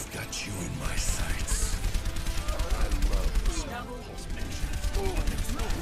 Got you in my sights. I love this pulse mission.